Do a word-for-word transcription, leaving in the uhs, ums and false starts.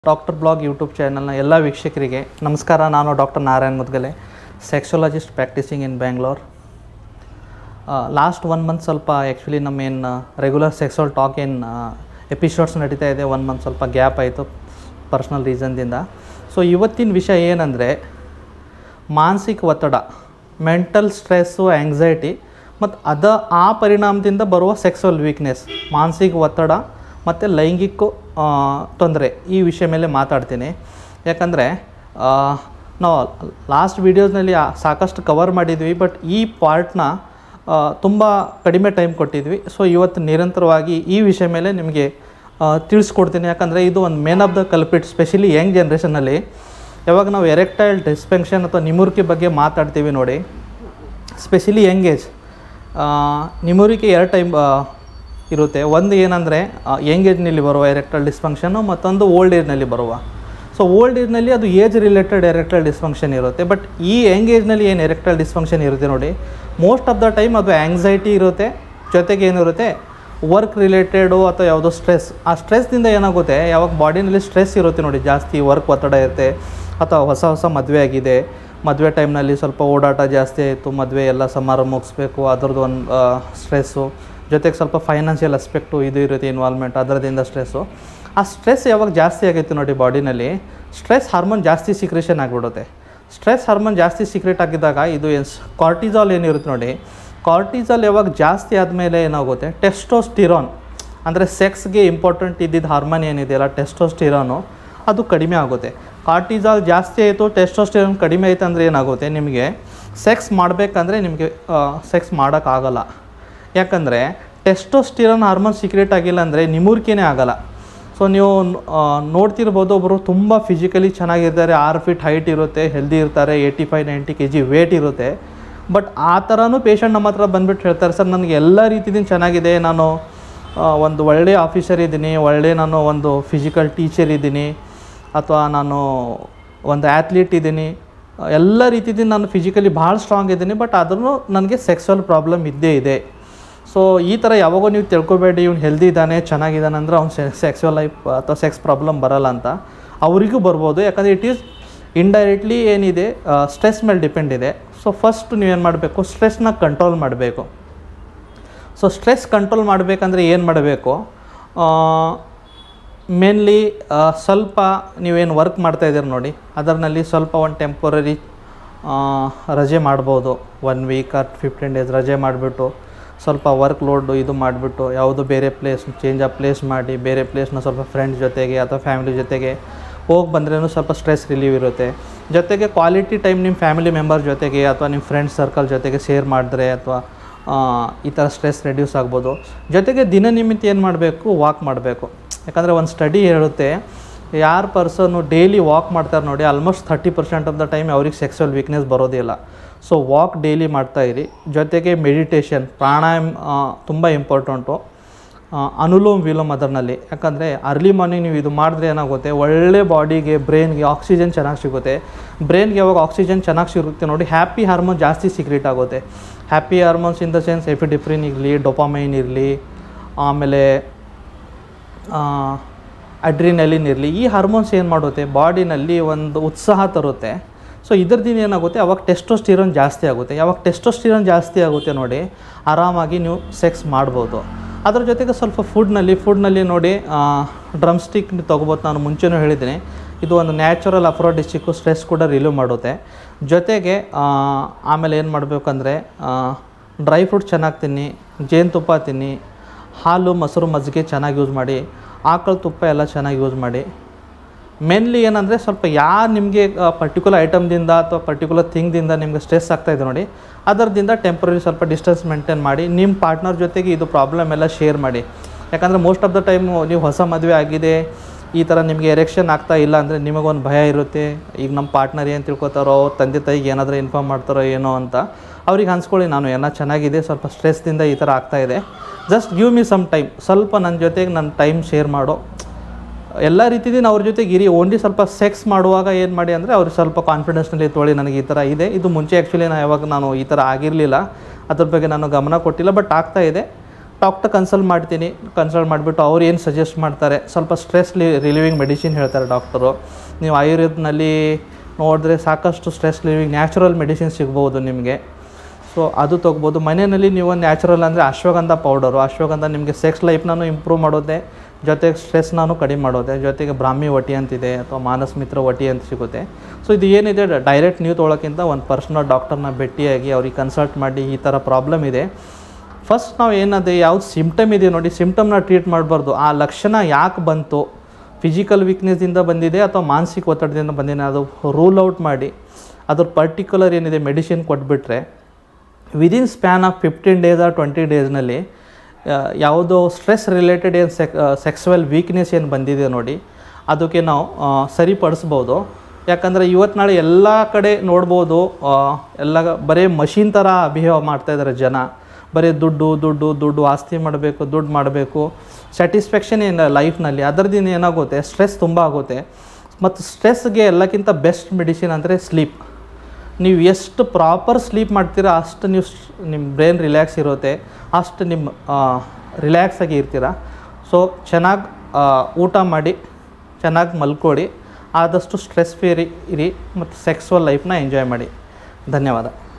Doctor blog YouTube ಚಾನಲ್ನ ಎಲ್ಲ ವೀಕ್ಷಕರಿಗೆ ನಮಸ್ಕಾರ. ನಾನು doctor Narayan Mudgale, sexologist practising in Bangalore. Last one month ಸ್ವಲ್ಪ ಆ್ಯಕ್ಚುಲಿ ನಮ್ಮ ಏನು ರೆಗ್ಯುಲರ್ ಸೆಕ್ಸುವಲ್ ಟಾಕ್ ಏನು ಎಪಿಸೋಡ್ಸ್ ನಡೀತಾ ಇದೆ, ಒನ್ ಮಂತ್ ಸ್ವಲ್ಪ ಗ್ಯಾಪ್ ಆಯಿತು ಪರ್ಸ್ನಲ್ ರೀಸನ್ದಿಂದ. ಸೊ ಇವತ್ತಿನ ವಿಷಯ ಏನಂದರೆ ಮಾನಸಿಕ ಒತ್ತಡ, ಮೆಂಟಲ್ ಸ್ಟ್ರೆಸ್ಸು, ಆ್ಯಂಗ್ಸೈಟಿ ಮತ್ತು ಅದ ಆ ಪರಿಣಾಮದಿಂದ ಬರುವ ಸೆಕ್ಸುವಲ್ ವೀಕ್ನೆಸ್, ಮಾನಸಿಕ ಒತ್ತಡ ಮತ್ತು ಲೈಂಗಿಕ ತೊಂದರೆ, ಈ ವಿಷಯ ಮೇಲೆ ಮಾತಾಡ್ತೀನಿ. ಯಾಕಂದರೆ ನಾವು ಲಾಸ್ಟ್ ವೀಡಿಯೋಸ್ನಲ್ಲಿ ಸಾಕಷ್ಟು ಕವರ್ ಮಾಡಿದ್ವಿ, ಬಟ್ ಈ ಪಾರ್ಟ್ನ ತುಂಬ ಕಡಿಮೆ ಟೈಮ್ ಕೊಟ್ಟಿದ್ವಿ. ಸೊ ಇವತ್ತು ನಿರಂತರವಾಗಿ ಈ ವಿಷಯ ಮೇಲೆ ನಿಮಗೆ ತಿಳಿಸ್ಕೊಡ್ತೀನಿ. ಯಾಕಂದರೆ ಇದು ಒಂದು main of the culprit, specially young ಜನ್ರೇಷನಲ್ಲಿ. ಯಾವಾಗ ನಾವು ಎರೆಕ್ಟೈಲ್ ಡಿಸ್ಫಂಕ್ಷನ್ ಅಥವಾ ನಿಮುರಿಕೆ ಬಗ್ಗೆ ಮಾತಾಡ್ತೀವಿ ನೋಡಿ, ಸ್ಪೆಷಲಿ ಯಂಗ್ ಏಜ್, ನಿಮುರಿಕೆ ಎರಡು ಟೈಮ್ ಇರುತ್ತೆ. ಒಂದು ಏನಂದರೆ ಯಂಗ್ ಏಜ್ನಲ್ಲಿ ಬರುವ ಎರೆಕ್ಟೈಲ್ ಡಿಸ್ಫಂಕ್ಷನು, ಮತ್ತೊಂದು ಓಲ್ಡ್ ಏಜ್ನಲ್ಲಿ ಬರುವ. ಸೊ ಓಲ್ಡ್ ಏಜ್ನಲ್ಲಿ ಅದು ಏಜ್ ರಿಲೇಟೆಡ್ ಎರೆಕ್ಟೈಲ್ ಡಿಸ್ಫಂಕ್ಷನ್ ಇರುತ್ತೆ. ಬಟ್ ಈ ಯಂಗ್ ಏಜ್ನಲ್ಲಿ ಏನು ಎರೆಕ್ಟೈಲ್ ಡಿಸ್ಫಂಕ್ಷನ್ ಇರುತ್ತೆ ನೋಡಿ, ಮೋಸ್ಟ್ ಆಫ್ ದ ಟೈಮ್ ಅದು ಆ್ಯಂಗ್ಸೈಟಿ ಇರುತ್ತೆ, ಜೊತೆಗೆ ಏನಿರುತ್ತೆ ವರ್ಕ್ ರಿಲೇಟೆಡು ಅಥವಾ ಯಾವುದೋ ಸ್ಟ್ರೆಸ್. ಆ ಸ್ಟ್ರೆಸ್ದಿಂದ ಏನಾಗುತ್ತೆ, ಯಾವಾಗ ಬಾಡಿನಲ್ಲಿ ಸ್ಟ್ರೆಸ್ ಇರುತ್ತೆ ನೋಡಿ, ಜಾಸ್ತಿ ವರ್ಕ್ ಒತ್ತಡ ಇರುತ್ತೆ, ಅಥವಾ ಹೊಸ ಹೊಸ ಮದುವೆ ಆಗಿದೆ, ಮದುವೆ ಟೈಮ್ನಲ್ಲಿ ಸ್ವಲ್ಪ ಓಡಾಟ ಜಾಸ್ತಿ ಆಯಿತು, ಮದುವೆ ಎಲ್ಲ ಸಮಾರಂಭ ಮುಗಿಸ್ಬೇಕು, ಅದರದ್ದು ಒಂದು ಸ್ಟ್ರೆಸ್ಸು, ಜೊತೆಗೆ ಸ್ವಲ್ಪ ಫೈನಾನ್ಷಿಯಲ್ ಅಸ್ಪೆಕ್ಟು ಇದು ಇರುತ್ತೆ ಇನ್ವಾಲ್ವ್ಮೆಂಟ್, ಅದರದಿಂದ ಸ್ಟ್ರೆಸ್ಸು. ಆ ಸ್ಟ್ರೆಸ್ ಯಾವಾಗ ಜಾಸ್ತಿ ಆಗೈತೆ ನೋಡಿ ಬಾಡಿನಲ್ಲಿ, ಸ್ಟ್ರೆಸ್ ಹಾರ್ಮೋನ್ ಜಾಸ್ತಿ ಸಿಕ್ರೇಷನ್ ಆಗಿಬಿಡುತ್ತೆ. ಸ್ಟ್ರೆಸ್ ಹಾರ್ಮೋನ್ ಜಾಸ್ತಿ ಸೀಕ್ರೆಟ್ ಆಗಿದ್ದಾಗ ಇದು ಏನು ಕಾರ್ಟಿಸಾಲ್ ಏನಿರುತ್ತೆ ನೋಡಿ, ಕಾರ್ಟಿಸಾಲ್ ಯಾವಾಗ ಜಾಸ್ತಿ ಆದಮೇಲೆ ಏನಾಗುತ್ತೆ, ಟೆಸ್ಟೋಸ್ಟಿರಾನ್ ಅಂದರೆ ಸೆಕ್ಸ್ಗೆ ಇಂಪಾರ್ಟೆಂಟ್ ಇದ್ದಿದ್ದು ಹಾರ್ಮೋನ್ ಏನಿದೆಯಲ್ಲ ಟೆಸ್ಟೋಸ್ಟಿರಾನು, ಅದು ಕಡಿಮೆ ಆಗುತ್ತೆ. ಕಾರ್ಟಿಸಾಲ್ ಜಾಸ್ತಿ ಆಯಿತು, ಟೆಸ್ಟೋಸ್ಟಿರಾನ್ ಕಡಿಮೆ ಆಯಿತು ಅಂದರೆ ಏನಾಗುತ್ತೆ, ನಿಮಗೆ ಸೆಕ್ಸ್ ಮಾಡಬೇಕಂದ್ರೆ ನಿಮಗೆ ಸೆಕ್ಸ್ ಮಾಡೋಕ್ಕಾಗಲ್ಲ. ಯಾಕಂದರೆ ಟೆಸ್ಟೋಸ್ಟಿರಾನ್ ಹಾರ್ಮೋನ್ ಸೀಕ್ರೆಟ್ ಆಗಿಲ್ಲ ಅಂದರೆ ನಿಮುರಿಕೆನೇ ಆಗೋಲ್ಲ. ಸೊ ನೀವು ನೋಡ್ತಿರ್ಬೋದು, ಒಬ್ಬರು ತುಂಬ ಫಿಸಿಕಲಿ ಚೆನ್ನಾಗಿರ್ತಾರೆ, ಆರು ಫೀಟ್ ಹೈಟ್ ಇರುತ್ತೆ, ಹೆಲ್ದಿ ಇರ್ತಾರೆ, eighty five ninety K G weight ಇರುತ್ತೆ. ಬಟ್ ಆ ಥರನೂ ಪೇಷಂಟ್ ನಮ್ಮ ಹತ್ರ ಬಂದುಬಿಟ್ಟು ಹೇಳ್ತಾರೆ, ಸರ್ ನನಗೆ ಎಲ್ಲ ರೀತಿಯಿಂದ ಚೆನ್ನಾಗಿದೆ, ನಾನು ಒಂದು ಒಳ್ಳೆಯ ಆಫೀಸರ್ ಇದ್ದೀನಿ, ಒಳ್ಳೆಯ ನಾನು ಒಂದು ಫಿಸಿಕಲ್ ಟೀಚರ್ ಇದ್ದೀನಿ, ಅಥವಾ ನಾನು ಒಂದು ಆ್ಯತ್ಲೀಟ್ ಇದ್ದೀನಿ, ಎಲ್ಲ ರೀತಿಯಿಂದ ನಾನು ಫಿಸಿಕಲಿ ಭಾಳ ಸ್ಟ್ರಾಂಗ್ ಇದ್ದೀನಿ, ಬಟ್ ಆದ್ರೂ ನನಗೆ ಸೆಕ್ಸುವಲ್ ಪ್ರಾಬ್ಲಮ್ ಇದ್ದೇ ಇದೆ. ಸೊ ಈ ಥರ ಯಾವಾಗೋ ನೀವು ತಿಳ್ಕೊಬೇಡಿ, ಇವ್ನು ಹೆಲ್ದಿ ಇದ್ದಾನೆ, ಚೆನ್ನಾಗಿದ್ದಾನೆ ಅಂದರೆ ಅವ್ನು ಸೆಕ್ಸುವಲ್ ಲೈಫ್ ಅಥವಾ ಸೆಕ್ಸ್ ಪ್ರಾಬ್ಲಮ್ ಬರೋಲ್ಲ ಅಂತ. ಅವರಿಗೂ ಬರ್ಬೋದು, ಯಾಕಂದರೆ ಇಟ್ ಈಸ್ ಇಂಡೈರೆಕ್ಟ್ಲಿ ಏನಿದೆ ಸ್ಟ್ರೆಸ್ ಮೇಲೆ ಡಿಪೆಂಡ್ ಇದೆ. ಸೊ ಫಸ್ಟ್ ನೀವೇನು ಮಾಡಬೇಕು, ಸ್ಟ್ರೆಸ್ನ ಕಂಟ್ರೋಲ್ ಮಾಡಬೇಕು. ಸೊ ಸ್ಟ್ರೆಸ್ ಕಂಟ್ರೋಲ್ ಮಾಡಬೇಕಂದ್ರೆ ಏನು ಮಾಡಬೇಕು, ಮೇನ್ಲಿ ಸ್ವಲ್ಪ ನೀವೇನು ವರ್ಕ್ ಮಾಡ್ತಾಯಿದ್ದೀರಿ ನೋಡಿ, ಅದರಲ್ಲಿ ಸ್ವಲ್ಪ ಒಂದು ಟೆಂಪರರಿ ರಜೆ ಮಾಡ್ಬೋದು, one week or fifteen days ರಜೆ ಮಾಡಿಬಿಟ್ಟು ಸ್ವಲ್ಪ ವರ್ಕ್ ಲೋಡು ಇದು ಮಾಡಿಬಿಟ್ಟು ಯಾವುದು ಬೇರೆ ಪ್ಲೇಸ್ ಚೇಂಜ್ ಆಫ್ ಪ್ಲೇಸ್ ಮಾಡಿ, ಬೇರೆ ಪ್ಲೇಸ್ನ ಸ್ವಲ್ಪ ಫ್ರೆಂಡ್ಸ್ ಜೊತೆಗೆ ಅಥವಾ ಫ್ಯಾಮಿಲಿ ಜೊತೆಗೆ ಹೋಗಿ ಬಂದ್ರೂ ಸ್ವಲ್ಪ ಸ್ಟ್ರೆಸ್ ರಿಲೀವ್ ಇರುತ್ತೆ. ಜೊತೆಗೆ ಕ್ವಾಲಿಟಿ ಟೈಮ್ ನಿಮ್ಮ ಫ್ಯಾಮಿಲಿ ಮೆಂಬರ್ ಜೊತೆಗೆ ಅಥವಾ ನಿಮ್ಮ ಫ್ರೆಂಡ್ಸ್ ಸರ್ಕಲ್ ಜೊತೆಗೆ ಶೇರ್ ಮಾಡಿದ್ರೆ ಅಥವಾ ಈ ಥರ ಸ್ಟ್ರೆಸ್ ರೆಡ್ಯೂಸ್ ಆಗ್ಬೋದು. ಜೊತೆಗೆ ದಿನನಿಮಿತ್ತ ಏನು ಮಾಡಬೇಕು, ವಾಕ್ ಮಾಡಬೇಕು. ಯಾಕಂದರೆ ಒಂದು ಸ್ಟಡಿ ಹೇಳುತ್ತೆ, ಯಾರು ಪರ್ಸನ್ನು ಡೈಲಿ ವಾಕ್ ಮಾಡ್ತಾರೆ ನೋಡಿ, almost thirty percent of the time ಅವ್ರಿಗೆ ಸೆಕ್ಸುವಲ್ ವೀಕ್ನೆಸ್ ಬರೋದಿಲ್ಲ. ಸೊ ವಾಕ್ ಡೈಲಿ ಮಾಡ್ತಾಯಿರಿ. ಜೊತೆಗೆ ಮೆಡಿಟೇಷನ್, ಪ್ರಾಣಾಯಾಮ ತುಂಬ ಇಂಪಾರ್ಟೆಂಟು, ಅನುಲೋಮ್ ವಿಲೋಮ್ ಅದರಲ್ಲಿ. ಯಾಕಂದರೆ ಅರ್ಲಿ ಮಾರ್ನಿಂಗ್ ನೀವು ಇದು ಮಾಡಿದ್ರೆ ಏನಾಗುತ್ತೆ, ಒಳ್ಳೆ ಬಾಡಿಗೆ ಬ್ರೈನ್ಗೆ ಆಕ್ಸಿಜನ್ ಚೆನ್ನಾಗಿ ಸಿಗುತ್ತೆ. ಬ್ರೈನ್ಗೆ ಯಾವಾಗ ಆಕ್ಸಿಜನ್ ಚೆನ್ನಾಗಿ ಸಿಗುತ್ತೆ ನೋಡಿ, ಹ್ಯಾಪಿ ಹಾರ್ಮೋನ್ ಜಾಸ್ತಿ ಸೀಕ್ರೆಟ್ ಆಗುತ್ತೆ. Happy hormones in the sense epinephrine ಇರಲಿ, ಡೊಪಾಮೈನ್ ಇರಲಿ, ಆಮೇಲೆ ಅಡ್ರಿನಲಿನ್ ಇರಲಿ, ಈ ಹಾರ್ಮೋನ್ಸ್ ಏನು ಮಾಡುತ್ತೆ, ಬಾಡಿನಲ್ಲಿ ಒಂದು ಉತ್ಸಾಹ ತರುತ್ತೆ. ಸೊ ಇದರದಿಂದ ಏನಾಗುತ್ತೆ, ಅವಾಗ ಟೆಸ್ಟೋಸ್ಟಿರಾನ್ ಜಾಸ್ತಿ ಆಗುತ್ತೆ. ಯಾವಾಗ ಟೆಸ್ಟೋಸ್ಟಿರಾನ್ ಜಾಸ್ತಿ ಆಗುತ್ತೆ ನೋಡಿ, ಆರಾಮಾಗಿ ನೀವು ಸೆಕ್ಸ್ ಮಾಡ್ಬೋದು. ಅದ್ರ ಜೊತೆಗೆ ಸ್ವಲ್ಪ ಫುಡ್ನಲ್ಲಿ ಫುಡ್ನಲ್ಲಿ ನೋಡಿ ಡ್ರಮ್ ಸ್ಟಿಕ್ ತೊಗೋಬೋದು. ನಾನು ಮುಂಚೆನೂ ಹೇಳಿದ್ದೀನಿ, ಇದು ಒಂದು ನ್ಯಾಚುರಲ್ ಅಫ್ರೋಡಿಸ್ಟಿಕ್ಕು, ಸ್ಟ್ರೆಸ್ ಕೂಡ ರಿಲೀವ್ ಮಾಡುತ್ತೆ. ಜೊತೆಗೆ ಆಮೇಲೆ ಏನು ಮಾಡಬೇಕಂದ್ರೆ ಡ್ರೈ ಫ್ರೂಟ್ ಚೆನ್ನಾಗಿ ತಿನ್ನಿ, ಜೇನುತುಪ್ಪ ತಿನ್ನಿ, ಹಾಲು ಮೊಸರು ಮಜ್ಜಿಗೆ ಚೆನ್ನಾಗಿ ಯೂಸ್ ಮಾಡಿ, ಆಕಳ ತುಪ್ಪ ಎಲ್ಲ ಚೆನ್ನಾಗಿ ಯೂಸ್ ಮಾಡಿ. ಮೇನ್ಲಿ ಏನಂದರೆ ಸ್ವಲ್ಪ ಯಾರು ನಿಮಗೆ ಪರ್ಟಿಕ್ಯುಲರ್ ಐಟಮ್ದಿಂದ ಅಥವಾ ಪರ್ಟಿಕ್ಯುಲರ್ ಥಿಂಗ್ದಿಂದ ನಿಮಗೆ ಸ್ಟ್ರೆಸ್ ಆಗ್ತಾಯಿದೆ ನೋಡಿ, ಅದರದಿಂದ ಟೆಂಪ್ರರಿ ಸ್ವಲ್ಪ ಡಿಸ್ಟೆನ್ಸ್ ಮೇಂಟೈನ್ ಮಾಡಿ, ನಿಮ್ಮ ಪಾರ್ಟ್ನರ್ ಜೊತೆಗೆ ಇದು ಪ್ರಾಬ್ಲಮ್ ಎಲ್ಲ ಶೇರ್ ಮಾಡಿ. ಯಾಕಂದರೆ ಮೋಸ್ಟ್ ಆಫ್ ದ ಟೈಮು ನೀವು ಹೊಸ ಮದುವೆ ಆಗಿದೆ, ಈ ಥರ ನಿಮಗೆ ಎರೆಕ್ಷನ್ ಆಗ್ತಾ ಇಲ್ಲ ಅಂದರೆ ನಿಮಗೊಂದು ಭಯ ಇರುತ್ತೆ, ಈಗ ನಮ್ಮ ಪಾರ್ಟ್ನರ್ ಏನು ತಿಳ್ಕೊತಾರೋ, ಅವ್ರ ತಂದೆ ತಾಯಿಗೆ ಏನಾದರೂ ಇನ್ಫಾರ್ಮ್ ಮಾಡ್ತಾರೋ ಏನೋ ಅಂತ. ಅವ್ರಿಗೆ ಅನ್ಸ್ಕೊಳ್ಳಿ, ನಾನು ಏನೋ ಚೆನ್ನಾಗಿದೆ, ಸ್ವಲ್ಪ ಸ್ಟ್ರೆಸ್ದಿಂದ ಈ ಥರ ಆಗ್ತಾಯಿದೆ, just give me some time, ಸ್ವಲ್ಪ ನನ್ನ ಜೊತೆಗೆ ನನ್ನ ಟೈಮ್ ಶೇರ್ ಮಾಡೋ, ಎಲ್ಲ ರೀತಿಯಿಂದ ಅವ್ರ ಜೊತೆಗೆ ಇರಿ. ಓನ್ಲಿ ಸ್ವಲ್ಪ ಸೆಕ್ಸ್ ಮಾಡುವಾಗ ಏನು ಮಾಡಿ ಅಂದರೆ ಅವ್ರಿಗೆ ಸ್ವಲ್ಪ ಕಾನ್ಫಿಡೆನ್ಸ್ನಲ್ಲಿ ತೊಗೊಳ್ಳಿ, ನನಗೆ ಈ ಥರ ಇದೆ. ಇದು ಮುಂಚೆ ಆ್ಯಕ್ಚುಲಿ ನಾನು ಯಾವಾಗ ನಾನು ಈ ಥರ ಆಗಿರಲಿಲ್ಲ, ಅದ್ರ ಬಗ್ಗೆ ನಾನು ಗಮನ ಕೊಟ್ಟಿಲ್ಲ, ಬಟ್ ಆಗ್ತಾಯಿದೆ, ಡಾಕ್ಟರ್ ಕನ್ಸಲ್ಟ್ ಮಾಡ್ತೀನಿ. ಕನ್ಸಲ್ಟ್ ಮಾಡಿಬಿಟ್ಟು ಅವ್ರು ಏನು ಸಜೆಸ್ಟ್ ಮಾಡ್ತಾರೆ, ಸ್ವಲ್ಪ ಸ್ಟ್ರೆಸ್ ರಿಲೀವಿಂಗ್ ಮೆಡಿಸಿನ್ ಹೇಳ್ತಾರೆ ಡಾಕ್ಟರು. ನೀವು ಆಯುರ್ವೇದನಲ್ಲಿ ನೋಡಿದ್ರೆ ಸಾಕಷ್ಟು ಸ್ಟ್ರೆಸ್ ರಿಲೀವಿಂಗ್ ನ್ಯಾಚುರಲ್ ಮೆಡಿಸಿನ್ ಸಿಗ್ಬೋದು ನಿಮಗೆ. ಸೊ ಅದು ತೊಗ್ಬೋದು. ಮನೆಯಲ್ಲಿ ನೀವು ನ್ಯಾಚುರಲ್ ಅಂದರೆ ಅಶ್ವಗಂಧ ಪೌಡರು. ಅಶ್ವಗಂಧ ನಿಮಗೆ ಸೆಕ್ಸ್ ಲೈಫ್ನೂ ಇಂಪ್ರೂವ್ ಮಾಡೋದೆ, ಜೊತೆಗೆ ಸ್ಟ್ರೆಸ್ನೂ ಕಡಿಮೆ ಮಾಡೋದೆ. ಜೊತೆಗೆ ಬ್ರಾಹ್ಮಿ ವಟಿ ಅಂತಿದೆ ಅಥವಾ ಮಾನಸ್ ಮಿತ್ರ ವಟಿ ಅಂತ ಸಿಗುತ್ತೆ. ಸೊ ಇದು ಏನಿದೆ ಡೈರೆಕ್ಟ್ ನೀವು ತೊಗೊಳಕ್ಕಿಂತ ಒಂದು ಪರ್ಸನಲ್ ಡಾಕ್ಟರ್ನ ಭೇಟಿಯಾಗಿ ಅವ್ರಿಗೆ ಕನ್ಸಲ್ಟ್ ಮಾಡಿ ಈ ಥರ ಪ್ರಾಬ್ಲಮ್ ಇದೆ. ಫಸ್ಟ್ ನಾವು ಏನದೆ ಯಾವ್ದು ಸಿಮ್ಟಮ್ ಇದೆ ನೋಡಿ, ಸಿಮ್ಟಮ್ನ ಟ್ರೀಟ್ ಮಾಡಬಾರ್ದು. ಆ ಲಕ್ಷಣ ಯಾಕೆ ಬಂತು, ಫಿಸಿಕಲ್ ವೀಕ್ನೆಸ್ದಿಂದ ಬಂದಿದೆ ಅಥವಾ ಮಾನಸಿಕ ಒತ್ತಡದಿಂದ ಬಂದಿದೆ, ಅದು ರೂಲ್ ಔಟ್ ಮಾಡಿ ಅದ್ರ ಪರ್ಟಿಕ್ಯುಲರ್ ಏನಿದೆ ಮೆಡಿಸಿನ್ ಕೊಟ್ಬಿಟ್ರೆ within span of fifteen days or twenty ಡೇಸ್ನಲ್ಲಿ ಯಾವುದೋ ಸ್ಟ್ರೆಸ್ ರಿಲೇಟೆಡ್ ಏನು ಸೆಕ್ ಸೆಕ್ಸುವಲ್ ವೀಕ್ನೆಸ್ ಏನು ಬಂದಿದೆ ನೋಡಿ ಅದಕ್ಕೆ ನಾವು ಸರಿಪಡಿಸ್ಬೋದು. ಯಾಕಂದರೆ ಇವತ್ತು ನಾಳೆ ಎಲ್ಲ ಕಡೆ ನೋಡ್ಬೋದು, ಎಲ್ಲ ಬರೀ ಮಷಿನ್ ಥರ ಬಿಹೇವ್ ಮಾಡ್ತಾಯಿದ್ದಾರೆ ಜನ. ಬರೀ ದುಡ್ಡು ದುಡ್ಡು ದುಡ್ಡು ಆಸ್ತಿ ಮಾಡಬೇಕು, ದುಡ್ಡು ಮಾಡಬೇಕು, ಸ್ಯಾಟಿಸ್ಫ್ಯಾಕ್ಷನ್ ಏನು ಲೈಫ್ನಲ್ಲಿ. ಅದರದಿಂದ ಏನಾಗುತ್ತೆ, ಸ್ಟ್ರೆಸ್ ತುಂಬ ಆಗುತ್ತೆ. ಮತ್ತು ಸ್ಟ್ರೆಸ್ಗೆ ಎಲ್ಲಕ್ಕಿಂತ ಬೆಸ್ಟ್ ಮೆಡಿಸಿನ್ ಅಂದರೆ ಸ್ಲೀಪ್. ನೀವು ಎಷ್ಟು ಪ್ರಾಪರ್ ಸ್ಲೀಪ್ ಮಾಡ್ತೀರ ಅಷ್ಟು ನೀವು ನಿಮ್ಮ ಬ್ರೈನ್ ರಿಲ್ಯಾಕ್ಸ್ ಇರುತ್ತೆ, ಅಷ್ಟು ನಿಮ್ಮ ರಿಲ್ಯಾಕ್ಸಾಗಿ ಇರ್ತೀರ. ಸೊ ಚೆನ್ನಾಗಿ ಊಟ ಮಾಡಿ, ಚೆನ್ನಾಗಿ ಮಲ್ಕೊಳ್ಳಿ, ಆದಷ್ಟು ಸ್ಟ್ರೆಸ್ ಫ್ರೀ ಇರಿ ಮತ್ತು ಸೆಕ್ಸುವಲ್ ಲೈಫ್ನ ಎಂಜಾಯ್ ಮಾಡಿ. ಧನ್ಯವಾದ.